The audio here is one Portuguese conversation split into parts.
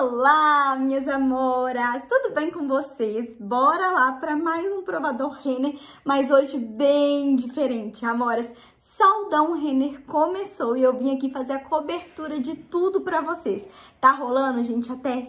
Olá, minhas amoras! Tudo bem com vocês? Bora lá para mais um provador Renner, mas hoje bem diferente, amoras. Saldão Renner começou e eu vim aqui fazer a cobertura de tudo para vocês. Tá rolando, gente, até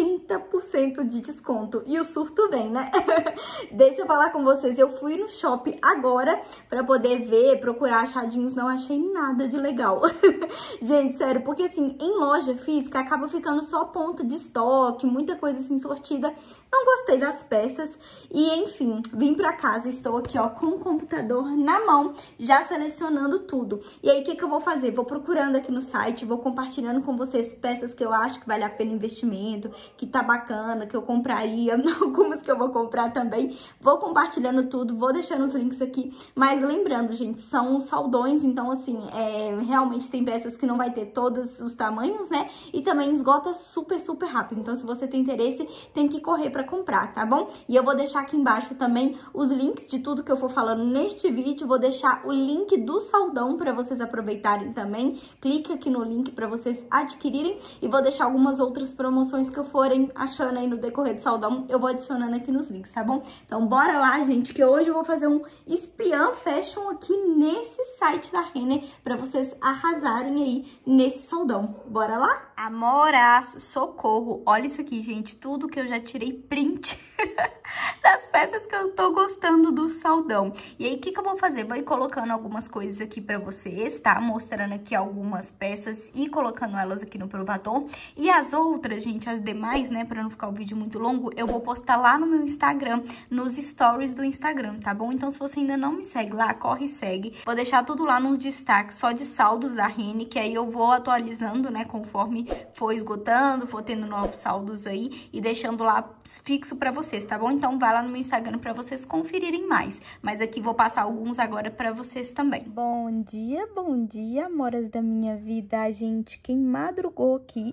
70% de desconto. E o surto vem, né? Deixa eu falar com vocês, eu fui no shopping agora para poder ver, procurar achadinhos, não achei nada de legal. Gente, sério, porque assim, em loja física acaba ficando só ponto de estoque, muita coisa assim sortida. Não gostei das peças e, enfim, vim pra casa, estou aqui, ó, com o computador na mão, já selecionando tudo. E aí, o que que eu vou fazer? Vou procurando aqui no site, vou compartilhando com vocês peças que eu acho que vale a pena investimento, que tá bacana, que eu compraria, algumas que eu vou comprar também. Vou compartilhando tudo, vou deixando os links aqui. Mas lembrando, gente, são saldões, então, assim, realmente tem peças que não vai ter todos os tamanhos, né? E também esgota super, super rápido. Então, se você tem interesse, tem que correr pra comprar, tá bom? E eu vou deixar aqui embaixo também os links de tudo que eu for falando neste vídeo. Vou deixar o link do saldão pra vocês aproveitarem também. Clica aqui no link pra vocês adquirirem. E vou deixar algumas outras promoções que eu forem achando aí no decorrer do saldão. Eu vou adicionando aqui nos links, tá bom? Então, bora lá, gente, que hoje eu vou fazer um espiã fashion aqui nesse site da Renner pra vocês arrasarem aí nesse saldão. Bora lá? Amoras, socorro! Olha isso aqui, gente, tudo que eu já tirei print das peças que eu tô gostando do saldão. E aí, o que que eu vou fazer? Vou ir colocando algumas coisas aqui pra vocês, tá? Mostrando aqui algumas peças e colocando elas aqui no provador. E as outras, gente, as demais, né, pra não ficar o vídeo muito longo, eu vou postar lá no meu Instagram, nos stories do Instagram, tá bom? Então, se você ainda não me segue lá, corre e segue. Vou deixar tudo lá no destaque, só de saldos da Renner, que aí eu vou atualizando, né, conforme for esgotando, for tendo novos saldos aí e deixando lá fixo pra vocês, tá bom? Então, vai lá no meu Instagram pra vocês conferirem mais. Mas aqui vou passar alguns agora pra vocês também. Bom dia, amoras da minha vida, gente. Quem madrugou aqui...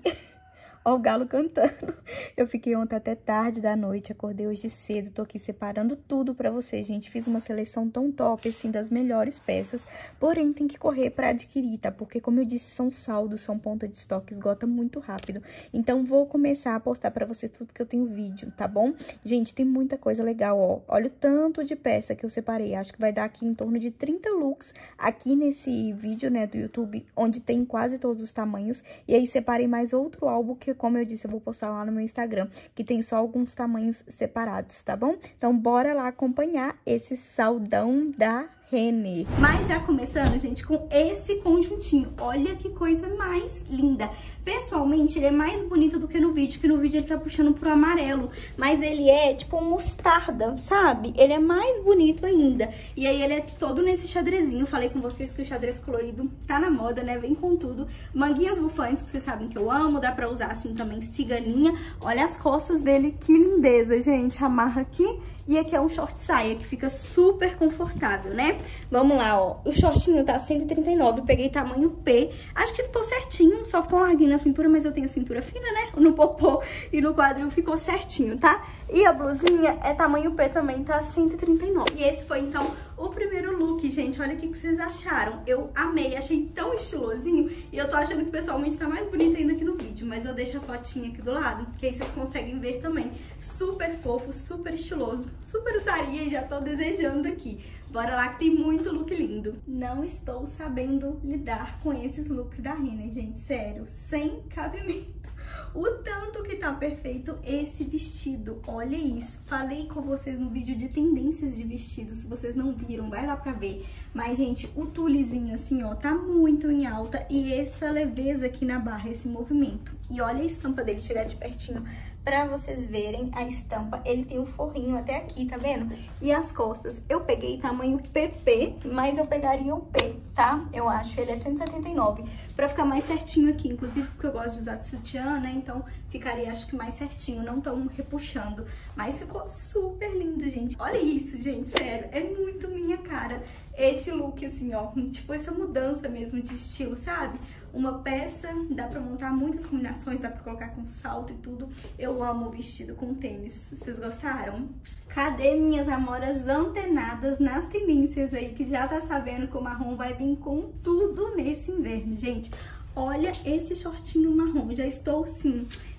Ó o galo cantando. Eu fiquei ontem até tarde da noite, acordei hoje cedo, tô aqui separando tudo pra vocês, gente. Fiz uma seleção tão top, assim, das melhores peças, porém tem que correr pra adquirir, tá? Porque, como eu disse, são saldos, são ponta de estoque, esgota muito rápido. Então, vou começar a postar pra vocês tudo que eu tenho vídeo, tá bom? Gente, tem muita coisa legal, ó. Olha o tanto de peça que eu separei. Acho que vai dar aqui em torno de 30 looks aqui nesse vídeo, né, do YouTube, onde tem quase todos os tamanhos. E aí, separei mais outro álbum que, como eu disse, eu vou postar lá no meu Instagram, que tem só alguns tamanhos separados, tá bom? Então, bora lá acompanhar esse saldão da Renner. Mas já começando, gente, com esse conjuntinho. Olha que coisa mais linda. Pessoalmente, ele é mais bonito do que no vídeo, que no vídeo ele tá puxando pro amarelo. Mas ele é tipo um mostarda, sabe? Ele é mais bonito ainda. E aí ele é todo nesse xadrezinho. Falei com vocês que o xadrez colorido tá na moda, né? Vem com tudo. Manguinhas bufantes, que vocês sabem que eu amo. Dá pra usar assim também, ciganinha. Olha as costas dele, que lindeza, gente. Amarra aqui. E aqui é um short saia, que fica super confortável, né? Vamos lá, ó. O shortinho tá 139, peguei tamanho P. Acho que ficou certinho, só ficou larguinho na cintura, mas eu tenho a cintura fina, né? No popô e no quadril ficou certinho, tá? E a blusinha é tamanho P também, tá 139. E esse foi, então, o primeiro look, gente. Olha o que vocês acharam. Eu amei, achei tão estilosinho. E eu tô achando que pessoalmente tá mais bonito ainda que no vídeo. Mas eu deixo a fotinha aqui do lado, que aí vocês conseguem ver também. Super fofo, super estiloso. Super usaria e já tô desejando aqui. Bora lá que tem muito look lindo. Não estou sabendo lidar com esses looks da Renner, gente. Sério, sem cabimento. O tanto que tá perfeito esse vestido. Olha isso. Falei com vocês no vídeo de tendências de vestido. Se vocês não viram, vai lá pra ver. Mas, gente, o tulezinho assim, ó, tá muito em alta. E essa leveza aqui na barra, esse movimento. E olha a estampa dele, chegar de pertinho pra vocês verem a estampa. Ele tem um forrinho até aqui, tá vendo? E as costas, eu peguei tamanho PP, mas eu pegaria o P, tá? Eu acho, ele é 179, pra ficar mais certinho aqui, inclusive porque eu gosto de usar sutiã, né? Então, ficaria, acho que mais certinho, não tão repuxando. Mas ficou super lindo, gente. Olha isso, gente, sério, é muito minha cara. Esse look, assim, ó, tipo essa mudança mesmo de estilo, sabe? Uma peça, dá pra montar muitas combinações, dá pra colocar com salto e tudo. Eu amo o vestido com tênis. Vocês gostaram? Cadê minhas amoras antenadas nas tendências aí, que já tá sabendo que o marrom vai vir com tudo nesse inverno, gente? Olha esse shortinho marrom, já estou, assim,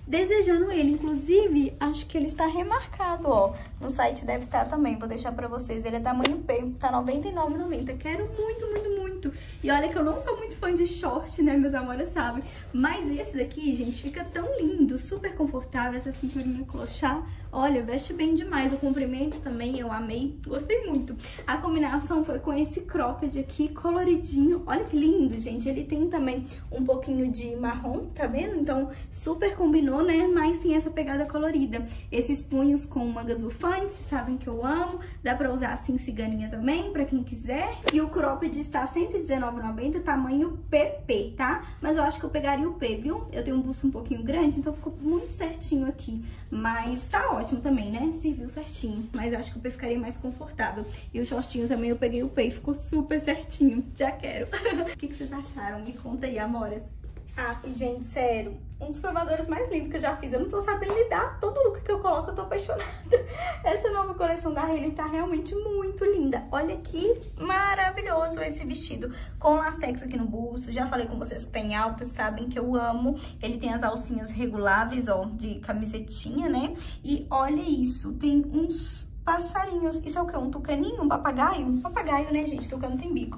desejando ele. Inclusive, acho que ele está remarcado, ó. No site deve estar também, vou deixar pra vocês. Ele é tamanho P, tá R$ 99,90. Quero muito, muito, muito. E olha que eu não sou muito fã de short, né, meus amores, sabem? Mas esse daqui, gente, fica tão lindo, super confortável, essa cinturinha clochá. Olha, veste bem demais. O comprimento também eu amei, gostei muito. A combinação foi com esse cropped aqui, coloridinho. Olha que lindo, gente. Ele tem também um pouquinho de marrom, tá vendo? Então, super combinou, né? Mas tem essa pegada colorida. Esses punhos com mangas bufantes, vocês sabem que eu amo. Dá pra usar assim ciganinha também, pra quem quiser. E o cropped está R$ 119,90, tamanho PP, tá? Mas eu acho que eu pegaria o P, viu? Eu tenho um busto um pouquinho grande, então ficou muito certinho aqui. Mas tá ótimo também, né? Serviu certinho. Mas acho que o P ficaria mais confortável. E o shortinho também eu peguei o P e ficou super certinho. Já quero. O que vocês acharam? Me conta aí, amoras. Ah, gente, sério, um dos provadores mais lindos que eu já fiz. Eu não tô sabendo lidar, todo look que eu coloco eu tô apaixonada. Essa nova coleção da Renner tá realmente muito linda. Olha que maravilhoso esse vestido, com lastex aqui no busto. Já falei com vocês que tem alta, sabem que eu amo. Ele tem as alcinhas reguláveis, ó, de camisetinha, né? E olha isso, tem uns passarinhos. Isso é o quê? Um tucaninho? Um papagaio? Um papagaio, né, gente? Tucano tem bico.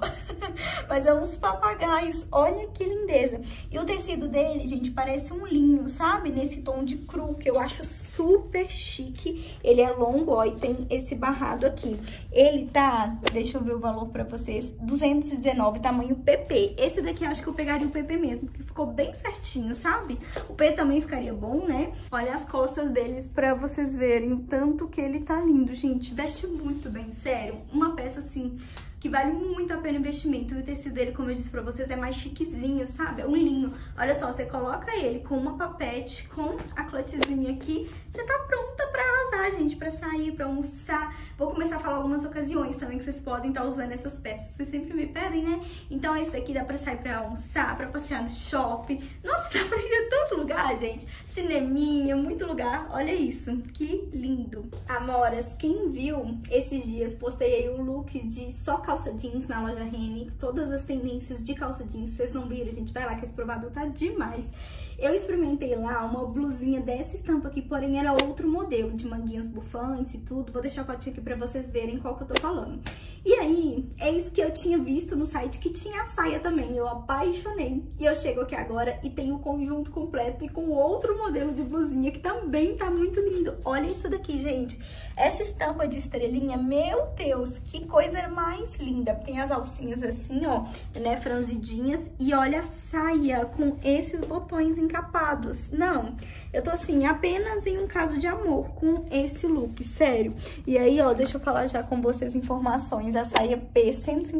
Mas é uns papagaios. Olha que lindeza. E o tecido dele, gente, parece um linho, sabe? Nesse tom de cru, que eu acho super chique. Ele é longo, ó, e tem esse barrado aqui. Ele tá, deixa eu ver o valor pra vocês, R$219, tamanho PP. Esse daqui eu acho que eu pegaria o PP mesmo, porque ficou bem certinho, sabe? O P também ficaria bom, né? Olha as costas deles pra vocês verem o tanto que ele tá lindo, gente. Veste muito bem, sério. Uma peça assim que vale muito a pena o investimento. E o tecido dele, como eu disse pra vocês, é mais chiquezinho, sabe? É um linho. Olha só, você coloca ele com uma papete, com a clutchzinha aqui, você tá pronta pra arrasar, gente, pra sair, pra almoçar. Vou começar a falar algumas ocasiões também que vocês podem estar usando essas peças. Vocês sempre me pedem, né? Então esse daqui dá pra sair pra almoçar, pra passear no shopping. Nossa, dá pra ir a tanto lugar, gente. Cineminha, muito lugar. Olha isso, que lindo. Amoras, quem viu esses dias, postei aí um look de só calça jeans na loja Renner, todas as tendências de calça jeans, vocês não viram, gente, vai lá que esse provador tá demais. Eu experimentei lá uma blusinha dessa estampa aqui, porém era outro modelo, de manguinhas bufantes e tudo. Vou deixar a fotinha aqui pra vocês verem qual que eu tô falando. E aí, é isso que eu tinha visto no site, que tinha a saia também, eu apaixonei. E eu chego aqui agora e tenho o conjunto completo e com outro modelo de blusinha, que também tá muito lindo. Olha isso daqui, gente. Essa estampa de estrelinha, meu Deus, que coisa mais linda. Tem as alcinhas assim, ó, né, franzidinhas. E olha a saia com esses botões encapados. Não, eu tô assim, apenas em um caso de amor com esse look, sério. E aí, ó, deixa eu falar já com vocês informações. A saia P,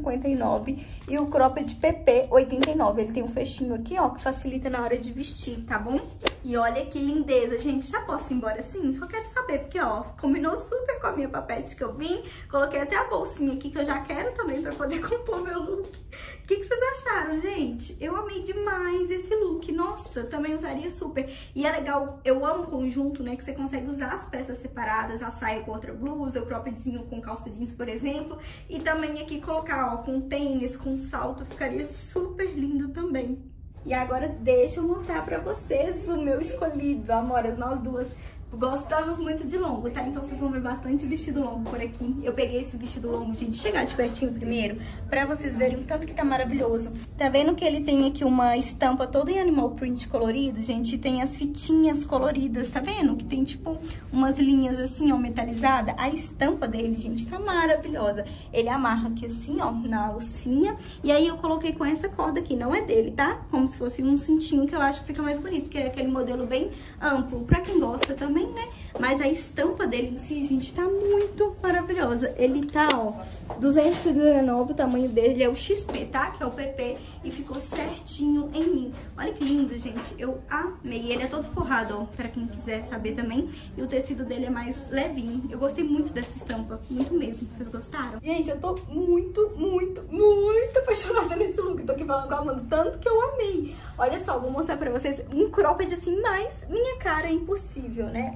159 e o cropped PP, 89. Ele tem um fechinho aqui, ó, que facilita na hora de vestir, tá bom? E olha que lindeza, gente. Já posso ir embora assim? Só quero saber, porque, ó, combinou super com a minha papete que eu vim. Coloquei até a bolsinha aqui, que eu já quero também pra poder compor meu look. O que vocês acharam, gente? Eu amei demais esse look. Nossa, também usaria super. E é legal, eu amo conjunto, né? Que você consegue usar as peças separadas, a saia com outra blusa, o croppedzinho com calça jeans, por exemplo. E também aqui colocar, ó, com tênis, com salto, ficaria super lindo também. E agora deixa eu mostrar pra vocês o meu escolhido, amoras, nós duas gostamos muito de longo, tá? Então vocês vão ver bastante vestido longo por aqui. Eu peguei esse vestido longo, gente, chegar de pertinho primeiro, pra vocês verem o tanto que tá maravilhoso. Tá vendo que ele tem aqui uma estampa toda em animal print colorido, gente? Tem as fitinhas coloridas, tá vendo? Que tem, tipo, umas linhas assim, ó, metalizada. A estampa dele, gente, tá maravilhosa. Ele amarra aqui assim, ó, na alcinha. E aí eu coloquei com essa corda aqui, não é dele, tá? Como se fosse um cintinho, que eu acho que fica mais bonito, porque é aquele modelo bem amplo. Pra quem gosta também, né? Mas a estampa dele em si, gente, tá muito maravilhosa. Ele tá, ó, 219, o tamanho dele é o XP, tá? Que é o PP, e ficou certinho em mim. Olha que lindo, gente. Eu amei. Ele é todo forrado, ó, pra quem quiser saber também. E o tecido dele é mais levinho. Eu gostei muito dessa estampa, muito mesmo. Vocês gostaram? Gente, eu tô muito, muito, muito apaixonada nesse look. Tô aqui falando com a Amanda, tanto que eu amei. Olha só, vou mostrar pra vocês um cropped assim, mais minha cara é impossível, né? Esse tom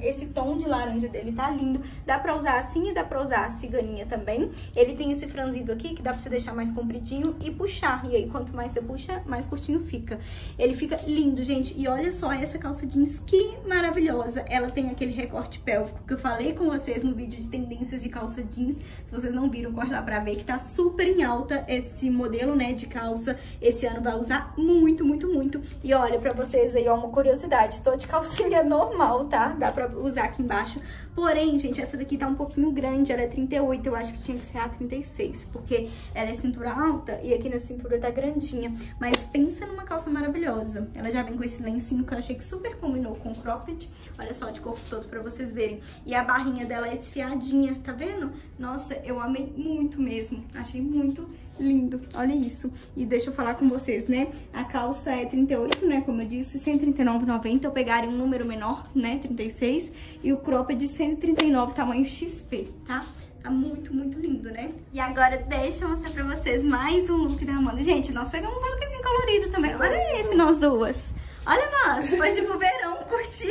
tom de laranja dele tá lindo. Dá pra usar assim e dá pra usar a ciganinha também. Ele tem esse franzido aqui que dá pra você deixar mais compridinho e puxar. E aí, quanto mais você puxa, mais curtinho fica. Ele fica lindo, gente. E olha só essa calça jeans, que maravilhosa. Ela tem aquele recorte pélvico que eu falei com vocês no vídeo de tendências de calça jeans. Se vocês não viram, corre lá pra ver que tá super em alta esse modelo, né, de calça. Esse ano vai usar muito, muito, muito. E olha, pra vocês aí, ó, uma curiosidade. Tô de calcinha normal, tá? Dá pra usar aqui embaixo. Porém, gente, essa daqui tá um pouquinho grande. Ela é 38, eu acho que tinha que ser a 36. Porque ela é cintura alta e aqui na cintura tá grandinha. Mas pensa numa calça maravilhosa. Ela já vem com esse lencinho que eu achei que super combinou com o cropped. Olha só, de corpo todo pra vocês verem. E a barrinha dela é desfiadinha, tá vendo? Nossa, eu amei muito mesmo. Achei muito lindo. Olha isso. E deixa eu falar com vocês, né? A calça é 38, né? Como eu disse, R$139,90. Eu pegaria um número menor, né? 36. E o cropped de 139, tamanho XP, tá? Tá muito, muito lindo, né? E agora deixa eu mostrar pra vocês mais um look da Amanda. Gente, nós pegamos um lookzinho colorido também. Olha esse, nós duas. Olha nós, foi tipo verão, curti.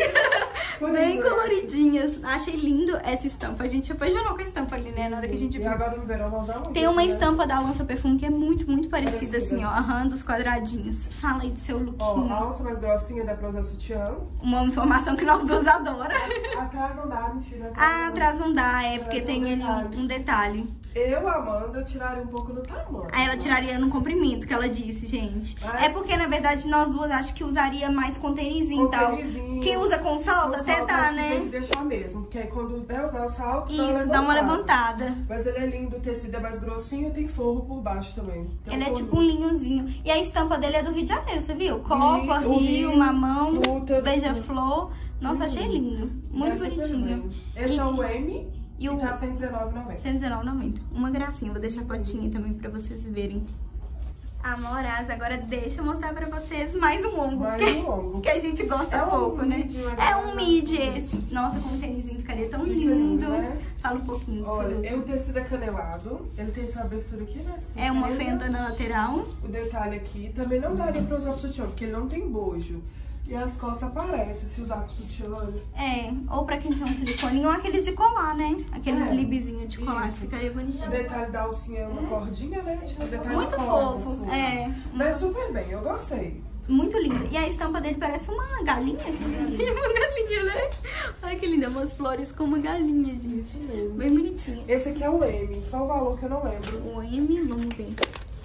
Bem coloridinhas. Achei lindo essa estampa. A gente apaixonou com a estampa ali, né? Na hora que a gente viu. E agora no verão vamos usar muito. Tem uma estampa da Lança Perfume que é muito, muito parecida, assim, ó. Dos quadradinhos. Fala aí do seu look. Ó, a alça mais grossinha dá pra usar sutiã. Uma informação que nós duas adora. Atrás não dá, mentira. Atrás não dá, é porque tem ali um detalhe. Eu, Amanda, tiraria um pouco no tamanho. Aí ela tiraria no comprimento, que ela disse, gente. É porque, na verdade, nós duas acho que usaria mais com tênisinho e tal. Quem usa com salto até tá, né? Tem que deixar mesmo, porque aí quando der usar o salto, isso, dá uma levantada. Mas ele é lindo, o tecido é mais grossinho e tem forro por baixo também. Ele é tipo um linhozinho. E a estampa dele é do Rio de Janeiro, você viu? Copa, Rio, mamão, beija-flor. Nossa, achei lindo. Muito bonitinho. Esse é o M. E o tá R$119,90. R$119,90. Uma gracinha. Vou deixar a fotinha também pra vocês verem. Amoras, agora deixa eu mostrar pra vocês mais um longo. Mais um longo. Que a gente gosta pouco, né? É um mid esse. Nossa, com um tênisinho ficaria tão lindo. Né? Fala um pouquinho. Olha, o tecido é canelado. Ele tem essa abertura aqui, né? Assim, é uma fenda na lateral. O detalhe aqui também não daria pra usar pro sutiã, porque ele não tem bojo. E as costas aparecem se usar com sutiã. É, ou pra quem tem um siliconinho, ou aqueles de colar, né? Aqueles libzinhos de colar, que ficaria bonitinho. O detalhe da alcinha é uma cordinha, né? O detalhe muito fofo, é. Mas super bem, eu gostei. Muito lindo. E a estampa dele parece uma galinha. Uma galinha, né? Olha que linda, umas flores com uma galinha, gente. Bem bonitinha. Esse aqui é o M, só o valor que eu não lembro. O M, vamos ver.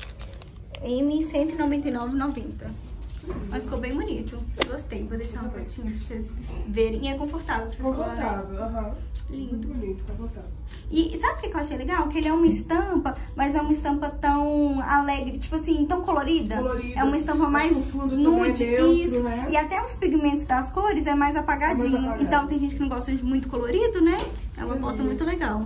M, R$199,90. Mas ficou bem bonito. Gostei. Vou deixar uma fotinha pra vocês verem. E é confortável. Confortável, aham. Lindo. Muito bonito, confortável. E sabe o que eu achei legal? Que ele é uma estampa, mas não é uma estampa tão alegre, tipo assim, tão colorida. É uma estampa mais nude, isso. Né? E até os pigmentos das cores é mais apagadinho. Então tem gente que não gosta de muito colorido, né? É uma aposta muito legal.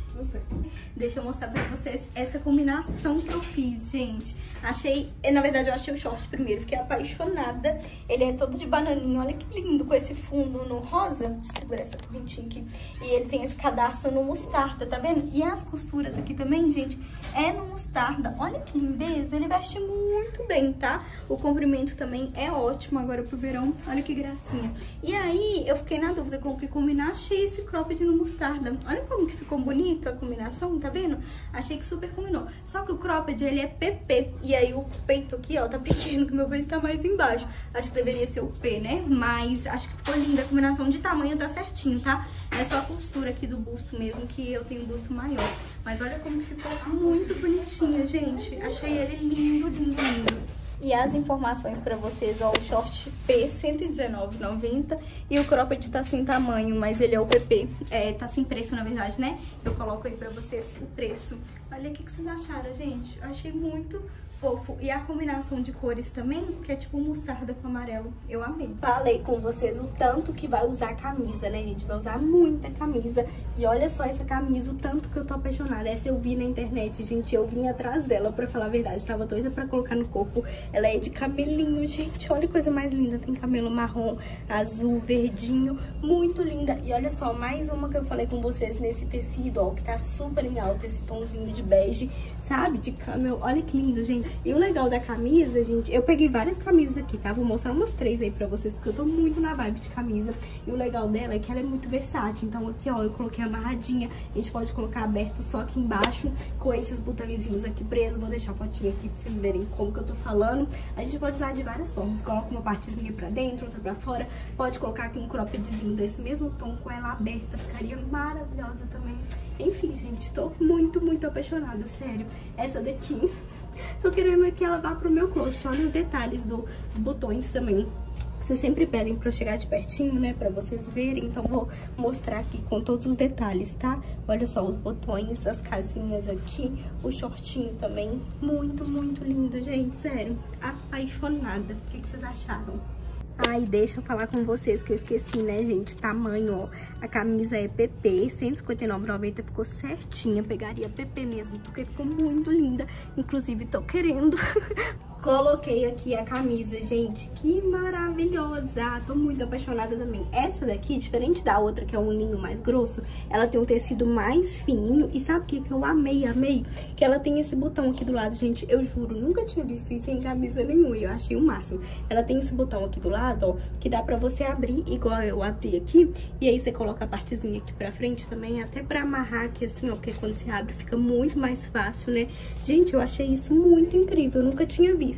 Deixa eu mostrar pra vocês essa combinação que eu fiz, gente. Achei, na verdade eu achei o short primeiro, fiquei apaixonada. Ele é todo de bananinha, olha que lindo, com esse fundo no rosa. Deixa eu segurar essa correntinha aqui. E ele tem esse cadarço no mostarda, tá vendo? E as costuras aqui também, gente, é no mostarda. Olha que lindeza, ele veste muito bem, tá? O comprimento também é ótimo agora pro verão, olha que gracinha. E aí, eu fiquei na dúvida com o que combinar, achei esse cropped no mostarda. Olha como que ficou bonito a combinação, tá vendo? Achei que super combinou. Só que o cropped, ele é PP. E aí o peito aqui, ó, tá pequeno, que meu peito tá mais embaixo. Acho que deveria ser o P, né? Mas acho que ficou linda a combinação de tamanho, tá certinho, tá? É só a costura aqui do busto mesmo, que eu tenho um busto maior. Mas olha como ficou muito bonitinho, gente. Achei ele lindo, lindo, lindo. E as informações pra vocês, ó, o short P, R$119,90 e o cropped tá sem tamanho, mas ele é o PP. É, tá sem preço, na verdade, né? Eu coloco aí pra vocês o preço. Olha o que vocês acharam, gente. Eu achei muito fofo. E a combinação de cores também, que é tipo mostarda com amarelo. Eu amei. Falei com vocês o tanto que vai usar a camisa, né, gente? Vai usar muita camisa. E olha só essa camisa, o tanto que eu tô apaixonada. Essa eu vi na internet, gente. Eu vim atrás dela, pra falar a verdade. Tava doida pra colocar no corpo. Ela é de camelinho, gente. Olha que coisa mais linda. Tem camelo marrom, azul, verdinho. Muito linda. E olha só, mais uma que eu falei com vocês nesse tecido, ó, que tá super em alta. Esse tomzinho de bege, sabe? De camel. Olha que lindo, gente. E o legal da camisa, gente, eu peguei várias camisas aqui, tá? Vou mostrar umas 3 aí pra vocês, porque eu tô muito na vibe de camisa. E o legal dela é que ela é muito versátil. Então aqui, ó, eu coloquei amarradinha. A gente pode colocar aberto só aqui embaixo, com esses botõezinhos aqui presos. Vou deixar a fotinha aqui pra vocês verem como que eu tô falando. A gente pode usar de várias formas. Coloca uma partezinha pra dentro, outra pra fora. Pode colocar aqui um croppedzinho desse mesmo tom com ela aberta. Ficaria maravilhosa também. Enfim, gente, tô muito, muito apaixonada, sério. Essa daqui, tô querendo que ela vá pro meu closet. Olha os detalhes dos botões também. Vocês sempre pedem pra eu chegar de pertinho, né, pra vocês verem. Então, vou mostrar aqui com todos os detalhes, tá? Olha só os botões, as casinhas aqui, o shortinho também. Muito, muito lindo, gente, sério. Apaixonada. O que vocês acharam? Ai, deixa eu falar com vocês que eu esqueci, né, gente? Tamanho, ó. A camisa é PP, R$159,90, ficou certinha. Pegaria PP mesmo, porque ficou muito linda. Inclusive, tô querendo. Coloquei aqui a camisa, gente. Que maravilhosa! Tô muito apaixonada também. Essa daqui, diferente da outra, que é um linho mais grosso, ela tem um tecido mais fininho. E sabe o que eu amei? Que ela tem esse botão aqui do lado, gente. Eu juro, nunca tinha visto isso em camisa nenhuma. Eu achei o máximo. Ela tem esse botão aqui do lado, ó, que dá pra você abrir, igual eu abri aqui. E aí você coloca a partezinha aqui pra frente também, até pra amarrar aqui assim, ó. Porque quando você abre fica muito mais fácil, né? Gente, eu achei isso muito incrível. Eu nunca tinha visto.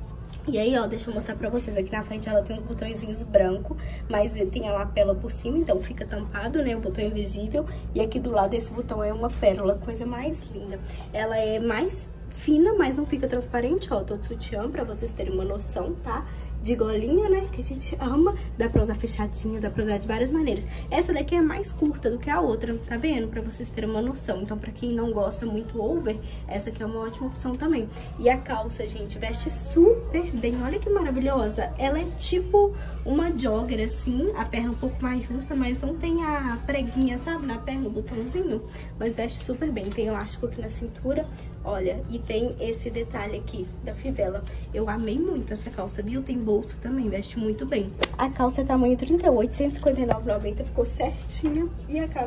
E aí, ó, deixa eu mostrar pra vocês. Aqui na frente ela tem uns botõezinhos brancos, mas tem a lapela por cima, então fica tampado, né? O botão invisível. E aqui do lado esse botão é uma pérola, coisa mais linda. Ela é mais fina, mas não fica transparente, ó. Tô de sutiã pra vocês terem uma noção, tá? De golinha, né, que a gente ama. Dá pra usar fechadinha, dá pra usar de várias maneiras. Essa daqui é mais curta do que a outra, tá vendo? Pra vocês terem uma noção. Então, pra quem não gosta muito over, essa aqui é uma ótima opção também. E a calça, gente, veste super bem. Olha que maravilhosa. Ela é tipo uma jogger, assim. A perna um pouco mais justa, mas não tem a preguinha, sabe? Na perna, o botãozinho. Mas veste super bem. Tem elástico aqui na cintura, olha. E tem esse detalhe aqui da fivela. Eu amei muito essa calça, viu? Tem bolso também, veste muito bem. A calça é tamanho 38, R$159,90, ficou certinha. E a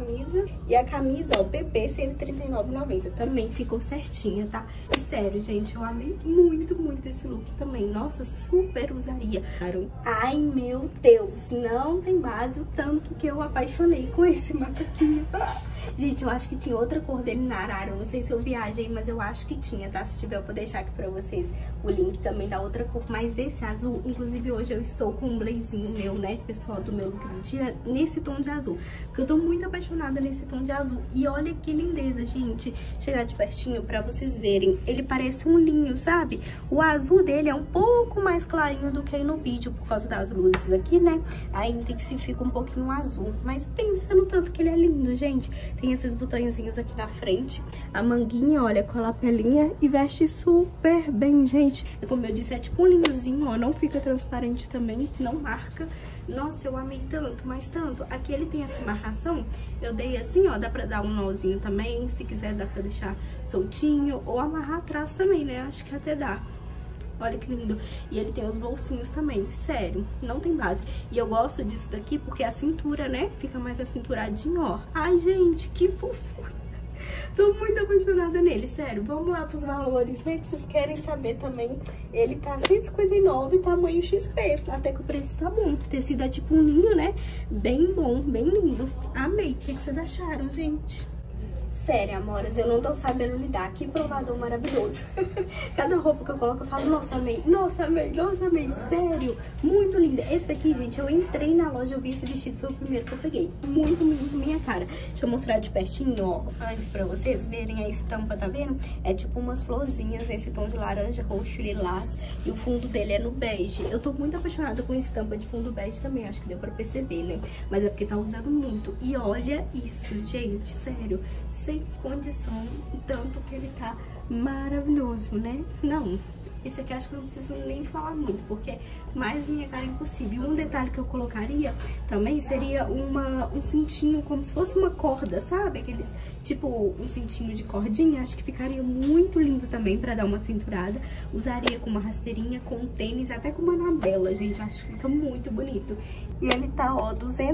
camisa, ó, PP, R$139,90, também ficou certinha, tá? E sério, gente, eu amei muito, muito esse look também. Nossa, super usaria. Ai, meu Deus, não tem base o tanto que eu apaixonei com esse macaquinho. Gente, eu acho que tinha outra cor dele na arara, eu não sei se eu viajei, mas eu acho que tinha, tá? Se tiver, eu vou deixar aqui pra vocês o link também da outra cor. Mas esse azul, inclusive hoje eu estou com um blazinho meu, né, pessoal, do meu look do dia, nesse tom de azul. Porque eu tô muito apaixonada nesse tom de azul. E olha que lindeza, gente. Chegar de pertinho pra vocês verem. Ele parece um linho, sabe? O azul dele é um pouco mais clarinho do que aí no vídeo, por causa das luzes aqui, né? Aí intensifica um pouquinho o azul. Mas pensa no tanto que ele é lindo, gente. Tem esses botõezinhos aqui na frente. A manguinha, olha, com a lapelinha. E veste super bem, gente. E como eu disse, é tipo um linhozinho, ó. Não fica transparente também, não marca. Nossa, eu amei tanto, mas tanto. Aqui ele tem essa amarração. Eu dei assim, ó. Dá pra dar um nozinho também. Se quiser, dá pra deixar soltinho. Ou amarrar atrás também, né? Acho que até dá. Olha que lindo. E ele tem os bolsinhos também, sério, não tem base. E eu gosto disso daqui porque a cintura, né, fica mais acinturadinho, ó. Ai, gente, que fofura. Tô muito apaixonada nele, sério. Vamos lá pros valores, né, que vocês querem saber também. Ele tá R$159, tamanho XP. Até que o preço tá bom. O tecido é tipo um linho, né, bem bom, bem lindo. Amei. O que vocês acharam, gente? Sério, amoras, eu não tô sabendo lidar. Que provador maravilhoso. Cada roupa que eu coloco, eu falo, nossa, amei, nossa, amei, nossa, amei. Sério, muito linda. Esse daqui, gente, eu entrei na loja, eu vi esse vestido, foi o primeiro que eu peguei. Muito, muito minha cara. Deixa eu mostrar de pertinho, ó, antes pra vocês verem a estampa, tá vendo? É tipo umas florzinhas nesse tom de laranja, roxo, lilás. E o fundo dele é no bege. Eu tô muito apaixonada com estampa de fundo bege também, acho que deu pra perceber, né? Mas é porque tá usando muito. E olha isso, gente, sério. Sem condição, tanto que ele tá maravilhoso, né? Não, esse aqui acho que eu não preciso nem falar muito, porque mais minha cara é impossível. Um detalhe que eu colocaria também seria um cintinho, como se fosse uma corda, sabe? Aqueles, tipo, um cintinho de cordinha, acho que ficaria muito lindo também pra dar uma cinturada. Usaria com uma rasteirinha, com um tênis, até com uma anabela, gente, acho que fica muito bonito. E ele tá, ó,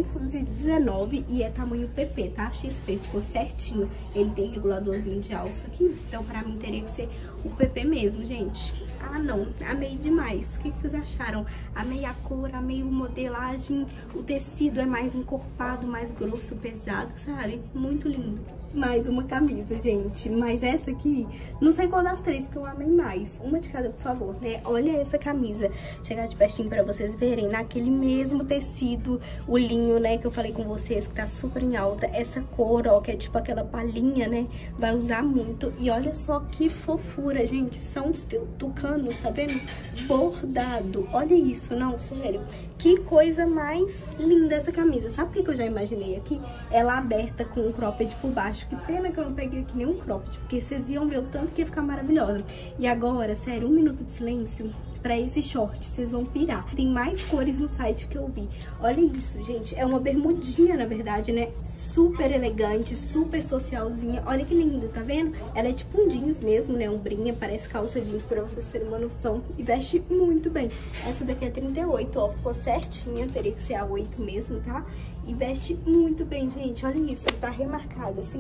219 e é tamanho PP, tá? XP, ficou certinho. Ele tem reguladorzinho de alça aqui, então pra mim teria que ser o PP mesmo, gente. Ah, não, amei demais. O que vocês acharam? Amei a cor, amei a modelagem, o tecido é mais encorpado, mais grosso, pesado, sabe? Muito lindo. Mais uma camisa, gente, mas essa aqui, não sei qual das três que eu amei mais. Uma de cada, por favor, né? Olha essa camisa. Chegar de pertinho pra vocês verem, naquele mesmo tecido, o linho, né, que eu falei com vocês, que tá super em alta. Essa cor, ó, que é tipo aquela palhinha, né, vai usar muito. E olha só que fofura, gente, são os tucanos, tá vendo? Bordado, olha isso, não, sério. Que coisa mais linda essa camisa. Sabe o que eu já imaginei aqui? Ela aberta com um cropped por baixo. Que pena que eu não peguei aqui nenhum cropped, porque vocês iam ver o tanto que ia ficar maravilhosa. E agora, sério, 1 minuto de silêncio pra esse short, vocês vão pirar. Tem mais cores no site que eu vi. Olha isso, gente. É uma bermudinha, na verdade, né? Super elegante, super socialzinha. Olha que linda, tá vendo? Ela é tipo um jeans mesmo, né? Umbrinha, parece calça jeans, pra vocês terem uma noção. E veste muito bem. Essa daqui é 38, ó. Ficou certinha, teria que ser a 8 mesmo, tá? E veste muito bem, gente. Olha isso, tá remarcada, R$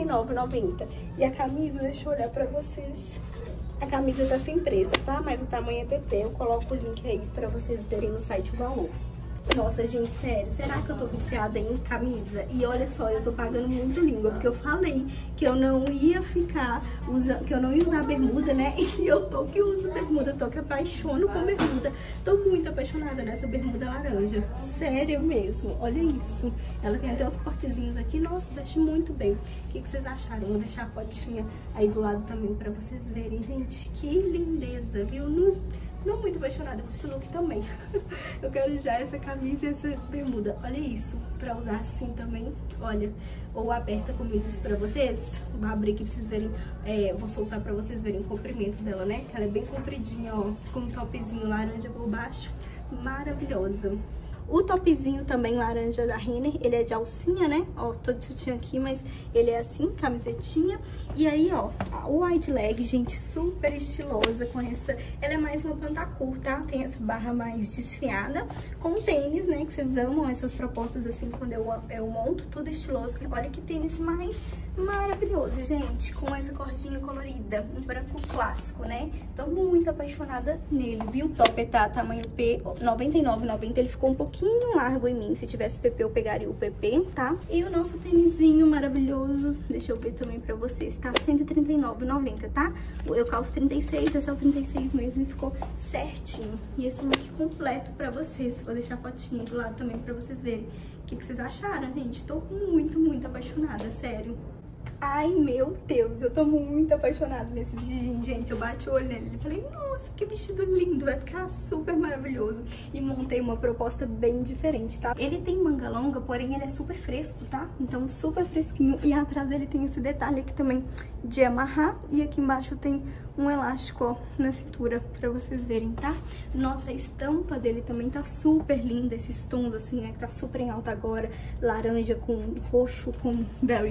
59,90. E a camisa, deixa eu olhar pra vocês. A camisa tá sem preço, tá? Mas o tamanho é PP. Eu coloco o link aí pra vocês verem no site o valor. Nossa, gente, sério, será que eu tô viciada em camisa? E olha só, eu tô pagando muito língua, porque eu falei que eu não ia ficar usando, que eu não ia usar bermuda, né? E eu tô que uso bermuda, tô que apaixono com bermuda. Tô muito apaixonada nessa bermuda laranja, sério mesmo, olha isso. Ela tem até os cortezinhos aqui, nossa, veste muito bem. O que vocês acharam? Vou deixar a fotinha aí do lado também pra vocês verem, gente. Que lindeza, viu? Não muito apaixonada por esse look também. Eu quero já essa camisa e essa bermuda. Olha isso, pra usar assim também. Olha, ou aberta, como eu disse pra vocês. Vou abrir aqui pra vocês verem. Vou soltar pra vocês verem o comprimento dela, né? Que ela é bem compridinha, ó. Com um topzinho laranja por baixo. Maravilhosa. O topzinho também laranja da Renner, ele é de alcinha, né? Ó, tô de sutiã aqui, mas ele é assim, camisetinha. E aí, ó, o wide leg, gente, super estilosa com essa... Ela é mais uma pantacur, tá? Tem essa barra mais desfiada, com tênis, né? Que vocês amam essas propostas assim, quando eu monto, tudo estiloso. Olha que tênis mais maravilhoso, gente, com essa cordinha colorida, um branco clássico, né? Tô muito apaixonada nele, viu? O top tá tamanho P, R$ 99,90, ele ficou um pouquinho largo em mim. Se tivesse PP, eu pegaria o PP, tá? E o nosso tênisinho maravilhoso, deixa eu ver também pra vocês, tá? R$ 139,90, tá? Eu calço 36, esse é o 36 mesmo e ficou certinho. E esse look completo pra vocês. Vou deixar a fotinha do lado também pra vocês verem. O que vocês acharam, gente? Tô muito, muito apaixonada, sério. Ai, meu Deus, eu tô muito apaixonada nesse vestidinho, gente. Eu bati o olho nele e falei, nossa, que vestido lindo, vai ficar super maravilhoso. E montei uma proposta bem diferente, tá? Ele tem manga longa, porém ele é super fresco, tá? Então super fresquinho. E atrás ele tem esse detalhe aqui também de amarrar. E aqui embaixo tem um elástico, ó, na cintura, pra vocês verem, tá? Nossa, a estampa dele também tá super linda, esses tons assim, né, que tá super em alta agora, laranja com roxo, com berry,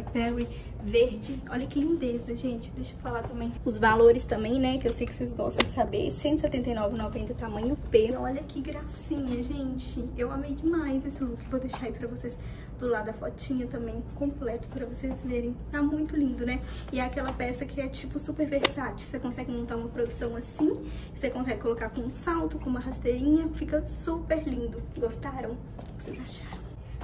verde. Olha que lindeza, gente. Deixa eu falar também os valores também, né, que eu sei que vocês gostam de saber. R$ 179,90, tamanho P. Olha que gracinha, gente. Eu amei demais esse look. Vou deixar aí pra vocês do lado da fotinha também, completo, pra vocês verem. Tá muito lindo, né? E é aquela peça que é tipo super versátil. Você consegue montar uma produção assim, você consegue colocar com um salto, com uma rasteirinha, fica super lindo. Gostaram? O que vocês acharam?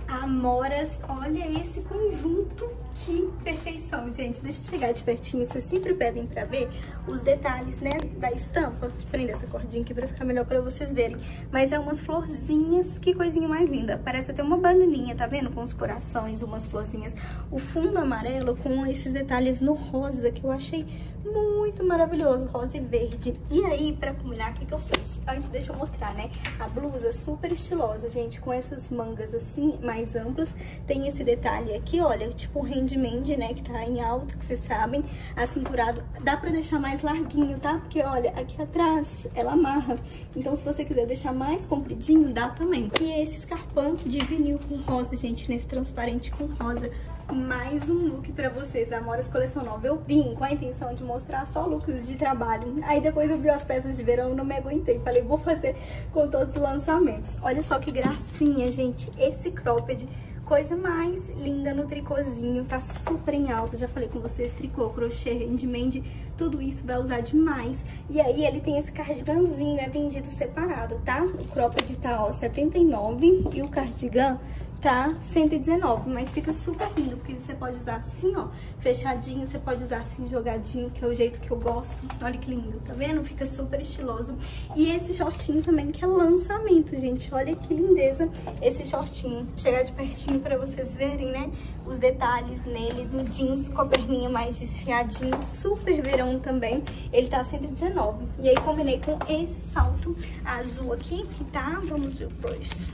Amoras, olha esse conjunto, que perfeição, gente. Deixa eu chegar de pertinho, vocês sempre pedem pra ver os detalhes, né, da estampa. Vou prender essa cordinha aqui pra ficar melhor pra vocês verem. Mas é umas florzinhas, que coisinha mais linda. Parece até uma bananinha, tá vendo? Com os corações, umas florzinhas. O fundo amarelo com esses detalhes no rosa, que eu achei muito maravilhoso, rosa e verde. E aí, pra combinar, o que eu fiz? Antes, deixa eu mostrar, né? A blusa super estilosa, gente, com essas mangas assim, mais amplas. Tem esse detalhe aqui, olha, tipo um handmade, né, que tá em alta, que vocês sabem. Acinturado, dá pra deixar mais larguinho, tá? Porque, olha, aqui atrás, ela amarra. Então, se você quiser deixar mais compridinho, dá também. E esse escarpão de vinil com rosa, gente, nesse transparente com rosa. Mais um look pra vocês, Amoras Coleção Nova. Eu vim com a intenção de mostrar só looks de trabalho. Aí depois eu vi as peças de verão, não me aguentei. Falei, vou fazer com todos os lançamentos. Olha só que gracinha, gente. Esse cropped Coisa mais linda no tricôzinho, tá super em alta, já falei com vocês, tricô, crochê, handmade, tudo isso vai usar demais. E aí ele tem esse cardiganzinho, é vendido separado, tá? O cropped tá, ó, 79 e o cardigan tá 119, mas fica super lindo, porque você pode usar assim, ó, fechadinho, você pode usar assim, jogadinho, que é o jeito que eu gosto. Olha que lindo, tá vendo? Fica super estiloso. E esse shortinho também, que é lançamento, gente, olha que lindeza esse shortinho. Vou chegar de pertinho pra vocês verem, né, os detalhes nele, do jeans com a perninha mais desfiadinha, super verão também. Ele tá 119. E aí combinei com esse salto azul aqui, que tá, vamos ver o preço.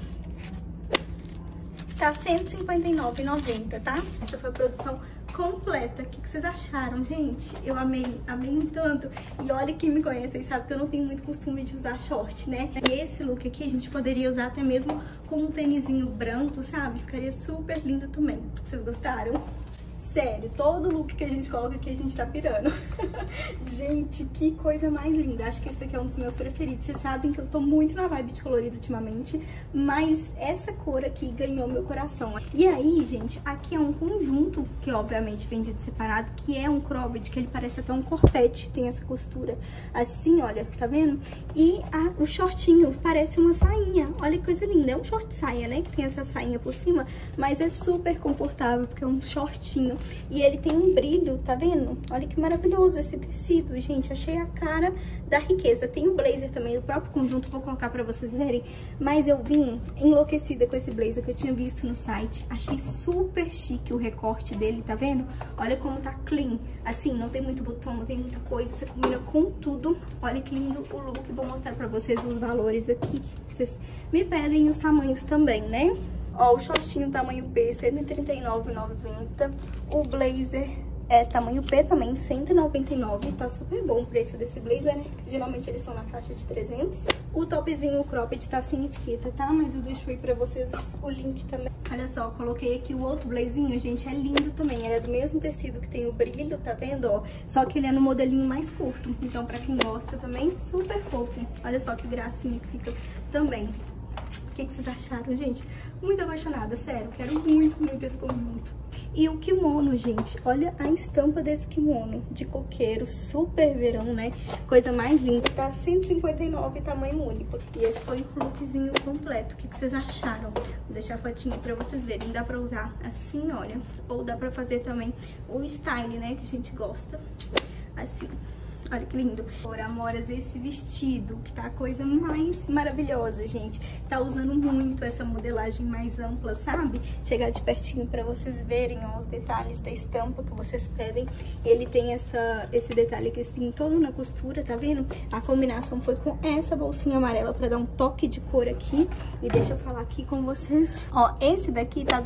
Tá R$159,90, tá? Essa foi a produção completa. O que vocês acharam, gente? Eu amei, amei um tanto. E olha, quem me conhece, vocês sabem que eu não tenho muito costume de usar short, né? E esse look aqui a gente poderia usar até mesmo com um tênisinho branco, sabe? Ficaria super lindo também. Vocês gostaram? Sério, todo look que a gente coloca aqui a gente tá pirando. Gente, que coisa mais linda. Acho que esse daqui é um dos meus preferidos. Vocês sabem que eu tô muito na vibe de colorido ultimamente, mas essa cor aqui ganhou meu coração. E aí, gente, aqui é um conjunto, que obviamente vem de separado, que é um cropped, que ele parece até um corpete, tem essa costura assim, olha, tá vendo? E o shortinho parece uma sainha. Olha que coisa linda. É um short saia, né, que tem essa sainha por cima, mas é super confortável, porque é um shortinho. E ele tem um brilho, tá vendo? Olha que maravilhoso esse tecido, gente. Achei a cara da riqueza. Tem o blazer também, o próprio conjunto, vou colocar pra vocês verem. Mas eu vim enlouquecida com esse blazer que eu tinha visto no site. Achei super chique o recorte dele, tá vendo? Olha como tá clean. Assim, não tem muito botão, não tem muita coisa. Você combina com tudo. Olha que lindo o look. Vou mostrar pra vocês os valores aqui. Vocês me pedem os tamanhos também, né? Ó, o shortinho tamanho P, R$139,90. O blazer é tamanho P também, R$199. Tá super bom o preço desse blazer, né? Geralmente eles estão na faixa de 300. O topzinho, o cropped, tá sem etiqueta, tá? Mas eu deixo aí pra vocês o link também. Olha só, coloquei aqui o outro blazinho, gente, é lindo também. Ele é do mesmo tecido que tem o brilho, tá vendo, ó? Só que ele é no modelinho mais curto. Então, pra quem gosta também, super fofo. Olha só que gracinha que fica também. O que vocês acharam, gente? Muito apaixonada, sério. Quero muito, muito esse conjunto. E o kimono, gente, olha a estampa desse kimono de coqueiro, super verão, né? Coisa mais linda. Tá R$159, tamanho único. E esse foi o lookzinho completo. O que vocês acharam? Vou deixar a fotinha pra vocês verem. Dá pra usar assim, olha. Ou dá pra fazer também o style, né? Que a gente gosta. Assim. Olha que lindo. Por amoras, esse vestido, que tá a coisa mais maravilhosa, gente. Tá usando muito essa modelagem mais ampla, sabe? Chegar de pertinho pra vocês verem, ó, os detalhes da estampa que vocês pedem. Ele tem esse detalhe aqui assim, todo na costura, tá vendo? A combinação foi com essa bolsinha amarela pra dar um toque de cor aqui. E deixa eu falar aqui com vocês. Ó, esse daqui tá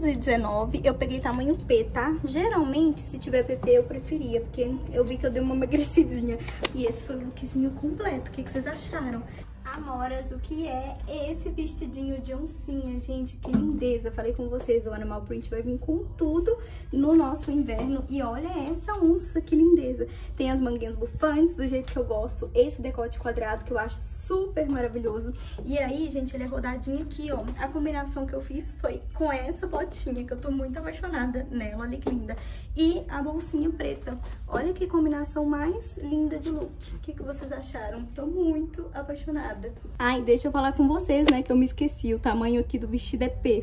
219, eu peguei tamanho P, tá? Geralmente, se tiver PP, eu preferia, porque eu vi que eu dei uma emagrecida. E esse foi o lookzinho completo. O que vocês acharam? Amoras, o que é esse vestidinho de oncinha, gente? Que lindeza! Falei com vocês, o Animal Print vai vir com tudo no nosso inverno. E olha essa onça, que lindeza! Tem as manguinhas bufantes, do jeito que eu gosto. Esse decote quadrado, que eu acho super maravilhoso. E aí, gente, ele é rodadinho aqui, ó. A combinação que eu fiz foi com essa botinha, que eu tô muito apaixonada nela. Olha que linda! E a bolsinha preta. Olha que combinação mais linda de look. O que vocês acharam? Tô muito apaixonada. Ai, deixa eu falar com vocês, né, que eu me esqueci. O tamanho aqui do vestido é P,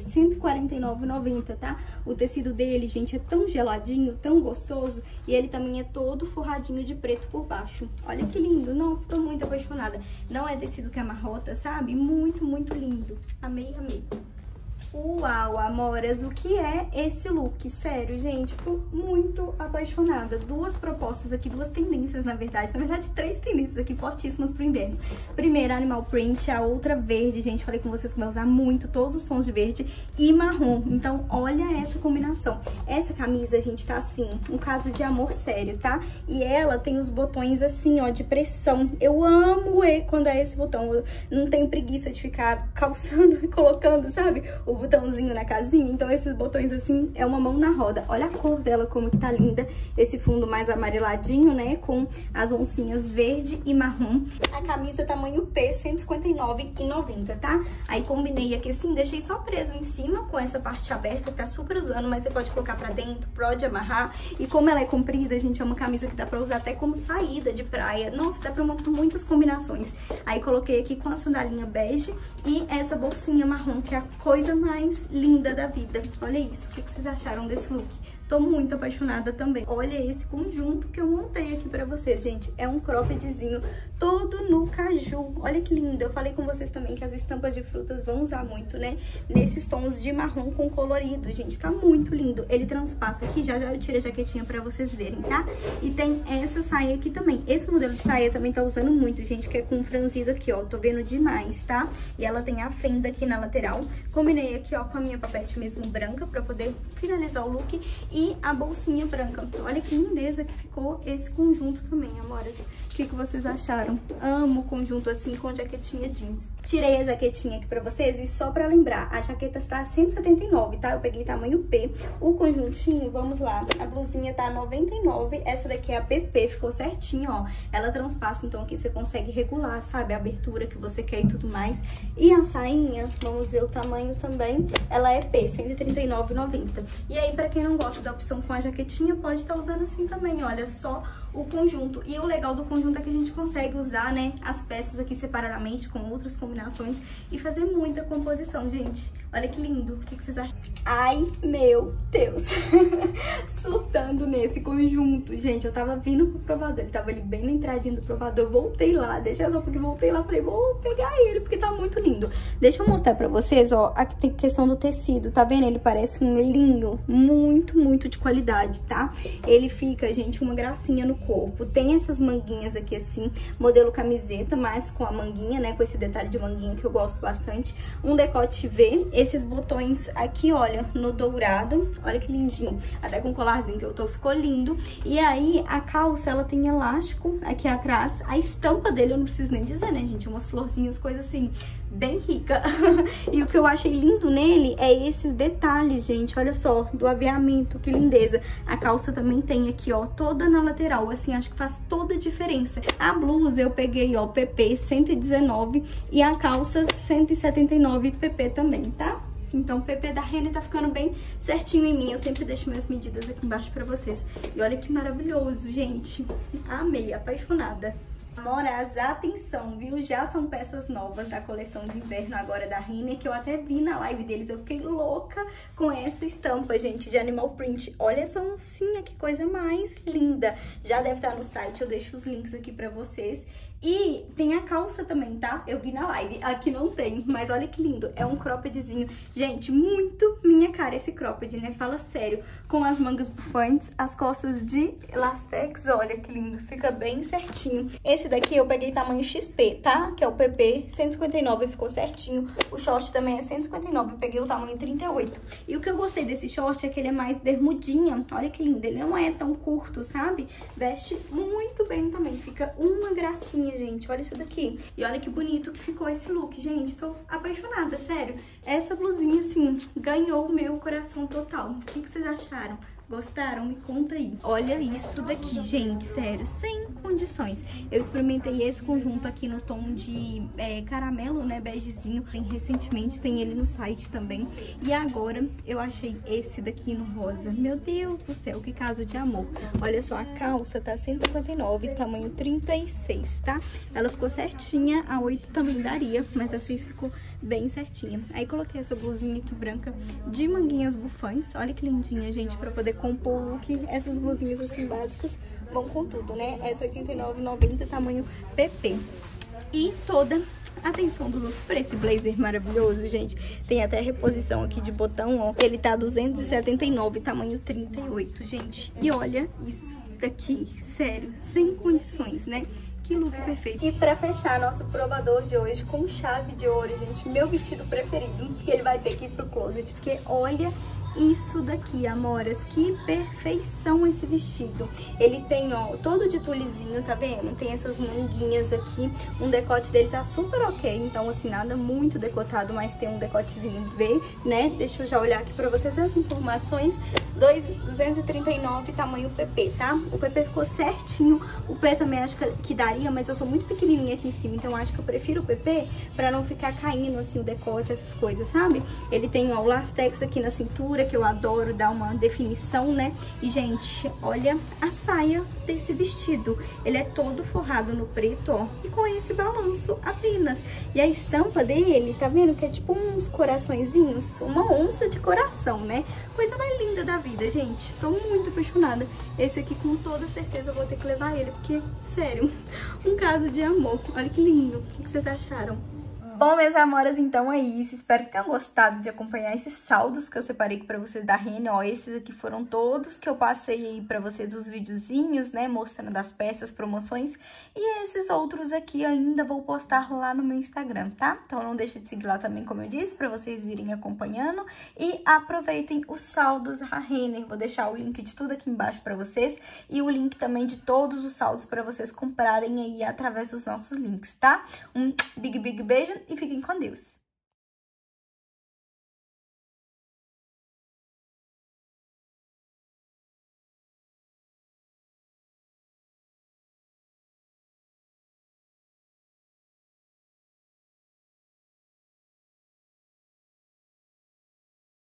R$149,90, tá? O tecido dele, gente, é tão geladinho, tão gostoso. E ele também é todo forradinho de preto por baixo. Olha que lindo, não? Tô muito apaixonada. Não é tecido que amarrota, sabe? Muito, muito lindo. Amei, amei. Uau, amoras, o que é esse look? Sério, gente, tô muito apaixonada. Duas propostas aqui, duas tendências, na verdade. Na verdade, três tendências aqui fortíssimas pro inverno. Primeira, Animal Print, a outra verde, gente. Falei com vocês que vai usar muito todos os tons de verde e marrom. Então, olha essa combinação. Essa camisa, gente, tá assim, um caso de amor sério, tá? E ela tem os botões assim, ó, de pressão. Eu amo quando é esse botão. Eu não tenho preguiça de ficar calçando e colocando, sabe? O botãozinho na casinha, então esses botões assim é uma mão na roda. Olha a cor dela como que tá linda, esse fundo mais amareladinho, né, com as oncinhas verde e marrom. A camisa tamanho P, R$159,90, tá? Aí combinei aqui assim, deixei só preso em cima com essa parte aberta, que tá super usando, mas você pode colocar pra dentro, pode amarrar. E como ela é comprida, gente, é uma camisa que dá pra usar até como saída de praia. Nossa, dá pra montar muitas combinações. Aí coloquei aqui com a sandalinha bege e essa bolsinha marrom, que é a coisa mais linda da vida. Olha isso, o que vocês acharam desse look? Tô muito apaixonada também. Olha esse conjunto que eu montei aqui pra vocês, gente. É um croppedzinho todo no caju. Olha que lindo. Eu falei com vocês também que as estampas de frutas vão usar muito, né? Nesses tons de marrom com colorido, gente. Tá muito lindo. Ele transpassa aqui. Já eu tiro a jaquetinha pra vocês verem, tá? E tem essa saia aqui também. Esse modelo de saia também tá usando muito, gente, que é com franzido aqui, ó. Tô vendo demais, tá? E ela tem a fenda aqui na lateral. Combinei aqui, ó, com a minha papete mesmo branca pra poder finalizar o look. E a bolsinha branca. Olha que lindeza que ficou esse conjunto também, amoras. O que vocês acharam? Amo o conjunto assim com jaquetinha jeans. Tirei a jaquetinha aqui pra vocês e só pra lembrar, a jaqueta está R$179, tá? Eu peguei tamanho P. O conjuntinho, vamos lá, a blusinha tá R$99. Essa daqui é a PP, ficou certinho, ó. Ela transpassa, então aqui você consegue regular, sabe? A abertura que você quer e tudo mais. E a sainha, vamos ver o tamanho também. Ela é P, R$139,90. E aí, pra quem não gosta da opção com a jaquetinha, pode estar usando assim também, olha só o conjunto. E o legal do conjunto é que a gente consegue usar, né, as peças aqui separadamente com outras combinações e fazer muita composição, gente. Olha que lindo. O que vocês acham? Ai, meu Deus. Surtando nesse conjunto. Gente, eu tava vindo pro provador, ele tava ali bem na entradinha do provador, eu voltei lá, deixei as roupas que voltei lá, falei, vou pegar ele, porque tá muito lindo. Deixa eu mostrar pra vocês, ó, aqui tem questão do tecido, tá vendo? Ele parece um linho muito, muito de qualidade, tá? Ele fica, gente, uma gracinha no corpo. Tem essas manguinhas aqui assim, modelo camiseta, mas com a manguinha, né, com esse detalhe de manguinha que eu gosto bastante. Um decote V, esses botões aqui, olha, no dourado, olha que lindinho. Até com o colarzinho que eu tô, ficou lindo. E aí, a calça, ela tem elástico aqui atrás. A estampa dele, eu não preciso nem dizer, né, gente? Umas florzinhas, coisa assim, bem rica. E o que eu achei lindo nele é esses detalhes, gente. Olha só, do aviamento, que lindeza. A calça também tem aqui, ó, toda na lateral. Assim, acho que faz toda a diferença. A blusa eu peguei, ó, PP 119 e a calça 179 PP também, tá? Então, o PP da Renner tá ficando bem certinho em mim. Eu sempre deixo minhas medidas aqui embaixo pra vocês. E olha que maravilhoso, gente. Amei, apaixonada. Amoras, atenção, viu? Já são peças novas da coleção de inverno agora da Renner, que eu até vi na live deles. Eu fiquei louca com essa estampa, gente, de animal print. Olha essa oncinha, que coisa mais linda. Já deve estar no site, eu deixo os links aqui pra vocês. E tem a calça também, tá? Eu vi na live, aqui não tem, mas olha que lindo. É um croppedzinho, gente, muito minha cara esse cropped, né? Fala sério. Com as mangas bufantes, as costas de elastex, olha que lindo, fica bem certinho. Esse daqui eu peguei tamanho XP, tá? Que é o PP 159, ficou certinho. O short também é 159, eu peguei o tamanho 38. E o que eu gostei desse short é que ele é mais bermudinha, olha que lindo. Ele não é tão curto, sabe? Veste muito bem também, fica uma gracinha, gente, olha isso daqui. E olha que bonito que ficou esse look, gente, tô apaixonada, sério. Essa blusinha, assim, ganhou o meu coração total. O que vocês acharam? Gostaram? Me conta aí. Olha isso daqui, gente, sério, sem condições. Eu experimentei esse conjunto aqui no tom de caramelo, né, begezinho. Recentemente tem ele no site também. E agora eu achei esse daqui no rosa. Meu Deus do céu, que caso de amor. Olha só, a calça tá 159, tamanho 36, tá? Ela ficou certinha, a 8 também daria, mas a 6 ficou bem certinha. Aí coloquei essa blusinha aqui branca de manguinhas bufantes. Olha que lindinha, gente, pra poder compor o look. Essas blusinhas assim básicas vão com tudo, né? Essa 89,90, tamanho PP. E toda a atenção do look pra esse blazer maravilhoso, gente. Tem até reposição aqui de botão, ó. Ele tá 279, tamanho 38, gente. E olha isso daqui, sério, sem condições, né? Que look perfeito. E pra fechar nosso provador de hoje com chave de ouro, gente, meu vestido preferido, que ele vai ter que ir pro closet, porque olha isso daqui, amoras. Que perfeição esse vestido. Ele tem, ó, todo de tulizinho, tá vendo? Tem essas manguinhas aqui. O decote dele tá super ok. Então, assim, nada muito decotado, mas tem um decotezinho V, né? Deixa eu já olhar aqui pra vocês as informações. 239, tamanho PP, tá? O PP ficou certinho. O pé também acho que daria, mas eu sou muito pequenininha aqui em cima, então acho que eu prefiro o PP pra não ficar caindo, assim, o decote, essas coisas, sabe? Ele tem, ó, o lastex aqui na cintura, que eu adoro, dá uma definição, né? E, gente, olha a saia desse vestido. Ele é todo forrado no preto, ó, e com esse balanço apenas. E a estampa dele, tá vendo? Que é tipo uns coraçõezinhos, uma onça de coração, né? Coisa mais linda da vida, gente. Tô muito apaixonada. Esse aqui, com toda certeza, eu vou ter que levar ele, porque, sério, um caso de amor. Olha que lindo. O que vocês acharam? Bom, minhas amoras, então é isso. Espero que tenham gostado de acompanhar esses saldos que eu separei aqui pra vocês da Renner. Ó, esses aqui foram todos que eu passei aí pra vocês os videozinhos, né? Mostrando das peças, promoções. E esses outros aqui ainda vou postar lá no meu Instagram, tá? Então não deixa de seguir lá também, como eu disse, pra vocês irem acompanhando. E aproveitem os saldos da Renner. Vou deixar o link de tudo aqui embaixo pra vocês. E o link também de todos os saldos pra vocês comprarem aí através dos nossos links, tá? Um big beijo e fiquem com Deus!